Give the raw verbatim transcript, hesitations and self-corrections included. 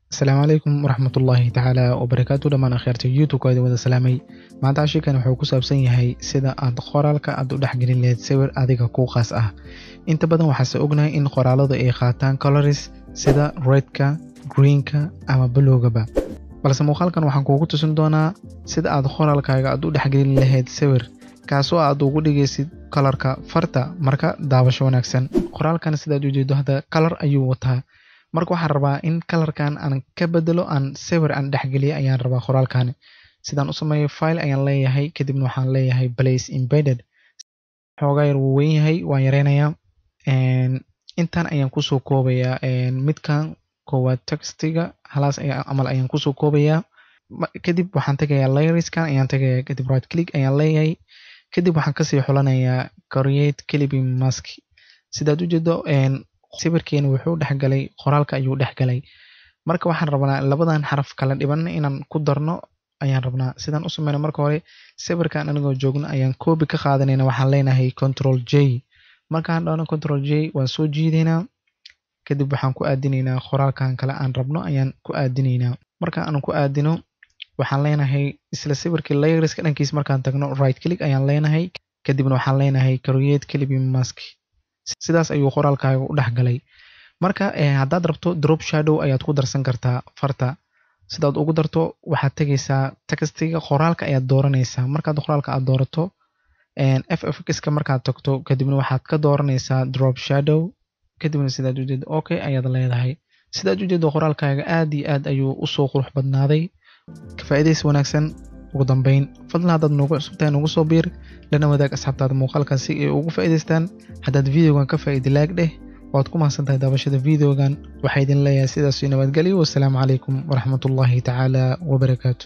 السلام عليكم ورحمة الله تعالى وبركاته dhamaan akhyaarta youtube ka wada salaamay maanta shirkan wuxuu ku saabsan yahay sida aad qoraalka aad u dhaxgelin lahayd sawir adiga ku qaas ah inta badan waxa soo ognahay in qoraaladu ay qaataan colors sida red-ka green-ka ama blue-gaba balse muuqaalkan waxaan kuugu tusin doonaa sida aad qoraalkaaga aad u dhaxgelin lahayd sawir kaasoo aad ugu dhigaysid colorka farta marka daawasho wanaagsan qoraalkan sidaad u jeedo hada color ayuu wataa marka waxaan rabaa in colorkan aan ka bedelo aan sawir aan dhaxgeliyo ayaan rabaa qoraalkan sidaan u sameeyo file ayaan leeyahay kadibna waxaan leeyahay place embedded xoogaa yar wuu weyn yahay waan yareynayaa intaan ayaan kusoo koobayaa midkan koowaad textiga halaas ayaa amal ayaan kusoo koobayaa kadib waxaan tagayaa layerskan ayaan tagayaa kadib right click ayaan leeyahay kadib waxaan kasii xulanayaa create clipping mask sidaad u jeedo sawirkeena wuxuu dhaxgalay qoraalka ayuu dhaxgalay marka waxaan rabnaa labadan xaraf kala dhiban inaan ku darno ayaan rabnaa sidaan u sameeyno marka hore sawirkan anagoo joogno ayaan copy ka qaadanayna waxaan leenahay control j markaan dhawno control j waan soo jiidaynaa kadib waxaan ku aadinaynaa qoraalkan kale aan rabno ayaan ku aadinaynaa marka aan ku aadino waxaan leenahay isla sawirkii layerska dhankiisa markaan tagno right click ayaan leenahay kadibna waxaan leenahay create clipping mask sidaas ayuu qoraalkaaga u dhaxgalay marka haddaad rabto drop shadow ayaad ku darsan kartaa farta sidaad ugu darto waxaad tagaysaa textiga qoraalka ayaad dooranaysaa markaad qoraalka aad doorato ffx-ka markaad tagto kadibna waxaad ka dooranaysaa drop shadow kadibna sidaad u jeedo okay ayaad leedahay sidaad u jeedo qoraalkaaga aad iyo aad ayuu u soo qurux badnaaday ka faa'iidaysi wanaagsan ugu dambeyn fadlan haddaad noogu cusubtahay noogu soo biir lana wadaag asxaabtaada muuqaalkan si ay ugu faa'iidaystaan haddaad videogan ka faa'iidi laag dheh waad ku mahadsantahay daawashada videogan waxaa idin leeyahay sidaas iyo nabadgelyo wassalaamu calaykum waraxmatullaahi tacaala wabarakaatu